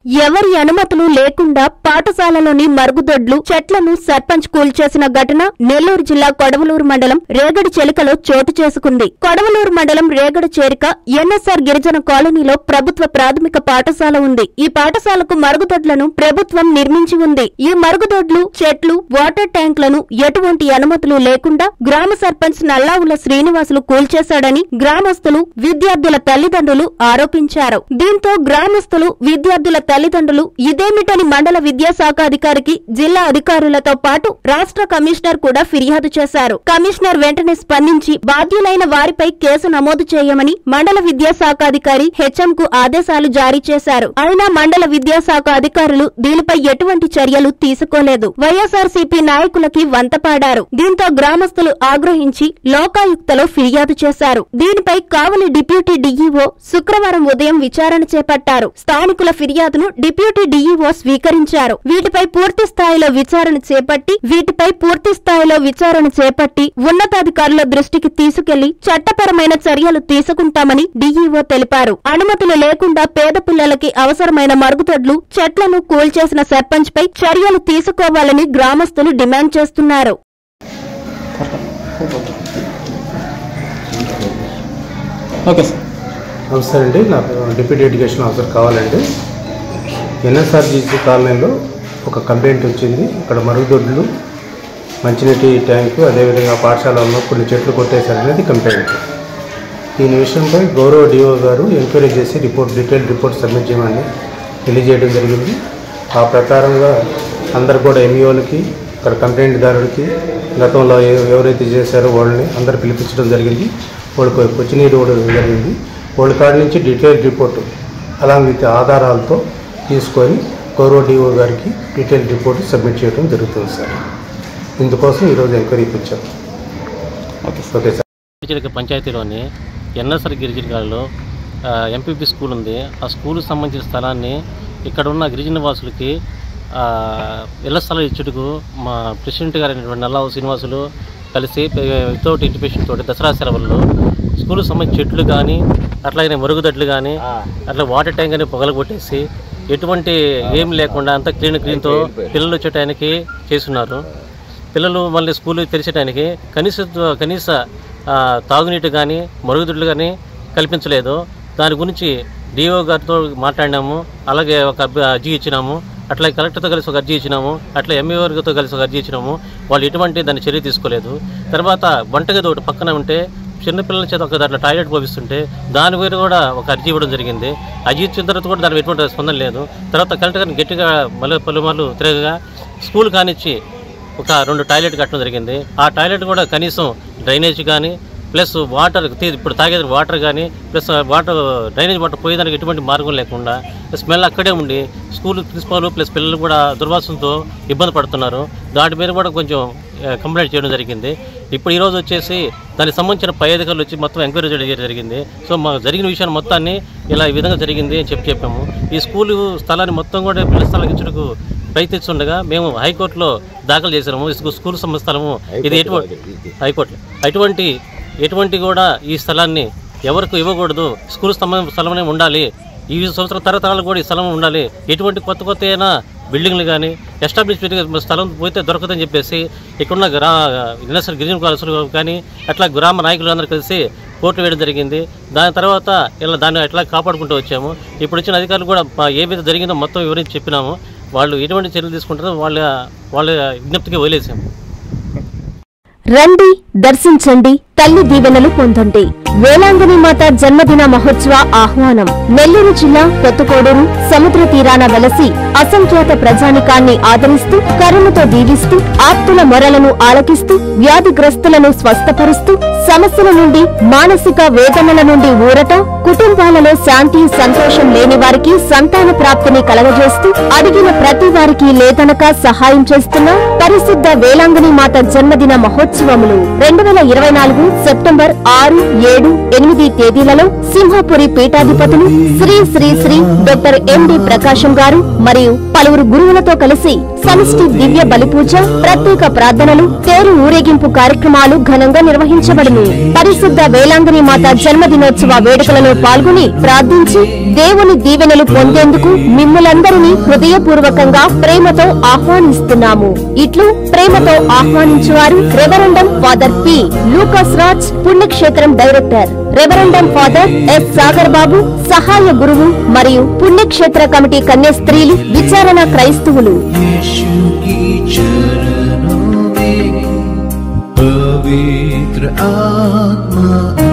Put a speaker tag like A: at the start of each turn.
A: ఎవరి అనుమతులు లేకుండా పాఠశాలలోని మరుగుదొడ్లు చెట్లను సర్పంచ్ కూల్చేసిన ఘటన నెల్లూరు జిల్లా కొడవలూరు మండలం రేగడి చెలికలో చోటు చేసుకుంది. కొడవలూరు మండలం రేగడి చేరిక ఎన్ఎస్ఆర్ గిరిజన కాలనీలో ప్రభుత్వ ప్రాథమిక పాఠశాల ఉంది. ఈ పాఠశాలకు మరుగుదొడ్లను ప్రభుత్వం నిర్మించి ఉంది. ఈ మరుగుదొడ్లు, చెట్లు, వాటర్ ట్యాంకులను ఎటువంటి అనుమతులు లేకుండా గ్రామ సర్పంచ్ నల్లావుల శ్రీనివాసులు కూల్చేశాడని గ్రామస్తులు, విద్యార్థుల తల్లిదండ్రులు ఆరోపించారు. దీంతో గ్రామస్తులు, విద్యార్థుల తల్లిదండ్రులు ఇదేమిటని మండల విద్యాశాఖ అధికారికి, జిల్లా అధికారులతో పాటు రాష్ట్ర కమిషనర్ కూడా ఫిర్యాదు చేశారు. కమిషనర్ వెంటనే స్పందించి బాధ్యులైన వారిపై కేసు నమోదు చేయమని మండల విద్యాశాఖ అధికారి హెచ్ఎం కు ఆదేశాలు జారీ చేశారు. అయినా మండల విద్యాశాఖ అధికారులు దీనిపై ఎటువంటి చర్యలు తీసుకోలేదు. వైఎస్ఆర్సీపీ నాయకులకి వంతపాడారు. దీంతో గ్రామస్తులు ఆగ్రహించి లోకాయుక్తలో ఫిర్యాదు చేశారు. దీనిపై కావలి డిప్యూటీ డీఈఓ శుక్రవారం ఉదయం విచారణ చేపట్టారు. స్థానికుల ఫిర్యాదును డిప్యూటీ డీఈఓ స్వీకరించారు. వీటిపై పూర్తి స్థాయిలో విచారణ చేపట్టి ఉన్నతాధికారుల దృష్టికి తీసుకెళ్లి చట్టపరమైన చర్యలు తీసుకుంటామని డీఈఓ తెలిపారు. అనుమతులు లేకుండా పేద పిల్లలకి అవసరమైన మరుగుదొడ్లు, చెట్లను కూల్చేసిన సర్పంచ్ పై చర్యలు తీసుకోవాలని గ్రామస్తులు డిమాండ్ చేస్తున్నారు.
B: నమస్తే అండి, నాకు డిప్యూటీ ఎడ్యుకేషన్ ఆఫీసర్ కావాలండి. ఎన్ఎస్ఆర్జీసీ కాలనీలో ఒక కంప్లైంట్ వచ్చింది. ఇక్కడ మరుగుదొడ్లు, మంచినీటి ట్యాంకు, అదేవిధంగా పాఠశాలలో కొన్ని చెట్లు కొట్టేశారనేది కంప్లైంట్. దీని విషయంపై గౌరవ డిఓ గారు ఎంక్వైరీ చేసి డీటెయిల్ రిపోర్ట్ సబ్మిట్ చేయమని తెలియజేయడం జరిగింది. ఆ ప్రకారంగా అందరు కూడా ఎంఈఓలకి, ఇక్కడ కంప్లైంట్దారుడికి గతంలో ఎవరైతే చేశారో వాళ్ళని అందరు పిలిపించడం జరిగింది. వాళ్ళకి క్వశ్చనీర్ ఇవ్వడం జరిగింది. వాళ్ళ కాడి నుంచి డీటెయిల్ రిపోర్టు అలాంగ్ విత్ ఆధారాలతో తీసుకొని గౌరవ డిఓ గారికి డీటెయిల్ రిపోర్ట్ సబ్మిట్ చేయడం జరుగుతుంది సార్. ఇందుకోసం ఈరోజు ఎంక్వైరీకి వచ్చాము. Okay sir.
C: గిరిజన పంచాయతీలోని ఎన్ఎస్ఆర్ గిరిజన గారిలో ఎంపీపీ స్కూల్ ఉంది. ఆ స్కూల్కి సంబంధించిన స్థలాన్ని ఇక్కడ ఉన్న గిరిజన వాసులకి ఇళ్ల స్థలం ఇచ్చుటకు మా ప్రెసిడెంట్ గారు అయినటువంటి నల్లావు శ్రీనివాసులు కలిసి వితౌట్ ఇంటిమేషన్ తోటి దసరా సెలవుల్లో స్కూల్కి సంబంధించిన చెట్లు కానీ, అట్లాగే మరుగుదొడ్లు కానీ, అట్లా వాటర్ ట్యాంక్ అని పొగలగొట్టేసి ఎటువంటి ఏం లేకుండా అంతా క్లీన్తో పిల్లలు వచ్చేటానికి చేస్తున్నారు. పిల్లలు మళ్ళీ స్కూల్ తెరిచేటానికి కనీస తాగునీటి కానీ, మరుగుదొడ్లు కానీ కల్పించలేదు. దాని గురించి డిఓ గారితో మాట్లాడినాము. అలాగే ఒక అర్జీ ఇచ్చినాము. అట్లా కలెక్టర్తో కలిసి ఒక అర్జీ ఇచ్చినాము. అట్లా ఎంఈఓతో కలిసి ఒక అర్జీ ఇచ్చినాము. వాళ్ళు ఎటువంటి దాన్ని చర్య తీసుకోలేదు. తర్వాత వంటగది ఒకటి పక్కన ఉంటే చిన్నపిల్లల చేత ఒక దాంట్లో టాయిలెట్ పోపిస్తుంటే దాని మీద కూడా ఒక అర్జీ ఇవ్వడం జరిగింది. అర్జీ ఇచ్చిన తర్వాత కూడా దానికి ఎటువంటి స్పందన లేదు. తర్వాత కలెక్టర్ గారిని గట్టిగా పలుమార్లు తిరగగా స్కూల్ కానిచ్చి ఒక 2 టాయిలెట్ కట్టడం జరిగింది. ఆ టాయిలెట్ కూడా కనీసం డ్రైనేజ్ కానీ, ప్లస్ వాటర్, ఇప్పుడు తాగేది వాటర్ కానీ, ప్లస్ డ్రైనేజ్ వాటర్ పోయేదానికి ఎటువంటి మార్గం లేకుండా స్మెల్ అక్కడే ఉండి స్కూల్ ప్రిన్సిపాల్ ప్లస్ పిల్లలు కూడా దుర్వాసనతో ఇబ్బంది పడుతున్నారు. దాని మీద కూడా కొంచెం కంప్లైంట్ చేయడం జరిగింది. ఇప్పుడు ఈరోజు వచ్చేసి దానికి సంబంధించిన పై అధికారులు వచ్చి మొత్తం ఎంక్వైరీ చేయడం జరిగింది. సో మాకు జరిగిన విషయాన్ని మొత్తాన్ని ఇలా ఈ విధంగా జరిగింది అని చెప్పాము. ఈ స్కూలు స్థలాన్ని మొత్తం కూడా పిల్లల స్థలానికి ఇచ్చుటకు ప్రయత్నిస్తుండగా మేము హైకోర్టులో దాఖలు చేసినాము. స్కూల్ స్థలము ఇది ఎటువంటి కూడా ఈ స్థలాన్ని ఎవరికి ఇవ్వకూడదు, స్కూల్ స్థలమే ఉండాలి, ఈ సంవత్సరం తరతరాలు కూడా ఈ స్థలం ఉండాలి, ఎటువంటి కొత్త అయినా బిల్డింగ్లు కానీ ఎస్టాబ్లిష్మెంట్ స్థలం పోతే దొరకదని చెప్పేసి ఇక్కడున్న ఎన్ఎస్ఆర్ గిరిజన కాలసులు కానీ అట్లా గ్రామ నాయకులందరూ కలిసి కోర్టు వేయడం జరిగింది. దాని తర్వాత ఇలా దాన్ని ఎట్లా కాపాడుకుంటూ వచ్చాము. ఇప్పుడు వచ్చిన అధికారులు కూడా ఏ విధంగా జరిగిందో మొత్తం వివరించి చెప్పినాము. వాళ్ళు ఎటువంటి చర్యలు తీసుకుంటారో వాళ్ళ విజ్ఞప్తికి వదిలేసాము.
A: రండి, దర్శించండి, తల్లి దీవెనలు పొందండి. వేలాంగిని మాత జన్మదిన మహోత్సవ ఆహ్వానం. నెల్లూరు జిల్లా కొత్తకోడూరు సముద్ర తీరాన వెలసి అసంఖ్యాత ప్రజానికాన్ని ఆదరిస్తూ, కరుణతో దీవిస్తూ, ఆప్తుల మొరలను ఆలకిస్తూ, వ్యాధిగ్రస్తులను స్వస్థపరుస్తూ, సమస్యల నుండి, మానసిక వేదనల నుండి ఊరట, కుటుంబాలలో శాంతి సంతోషం లేని వారికి సంతాన ప్రాప్తిని కలగజేస్తూ, అడిగిన ప్రతి వారికి లేదనక సహాయం చేస్తున్న పరిశుద్ధ వేలాంగిని మాత జన్మదిన మహోత్సవ దినోత్సవములు 2024 సెప్టెంబర్ 6, 7, 8 తేదీలలో సింహాపురి పీఠాధిపతులు శ్రీ శ్రీ శ్రీ డాక్టర్ ఎండి ప్రకాశం గారు మరియు పలువురు గురువులతో కలిసి సమిష్టి దివ్య బలిపూజ, ప్రత్యేక ప్రార్థనలు, తేరు ఊరేగింపు కార్యక్రమాలు ఘనంగా నిర్వహించబడును. పరిశుద్ధ వేలాంగిని మాత జన్మదినోత్సవ వేడుకలలో పాల్గొని ప్రార్థించి దేవుని దీవెనలు పొందేందుకు మిమ్ములందరినీ హృదయపూర్వకంగా ప్రేమతో ఆహ్వానిస్తున్నాము. ఇట్లు ప్రేమతో ఆహ్వానించువారు reverend father P. Lucas Raj, పుణ్యక్షేత్రం director, reverend father S. Sagar Babu, సహాయ గురువు మరియు పుణ్యక్షేత్ర కమిటీ కన్యాస్త్రీలు, విచారణ క్రైస్తవులు.
D: पवित्र आत्मा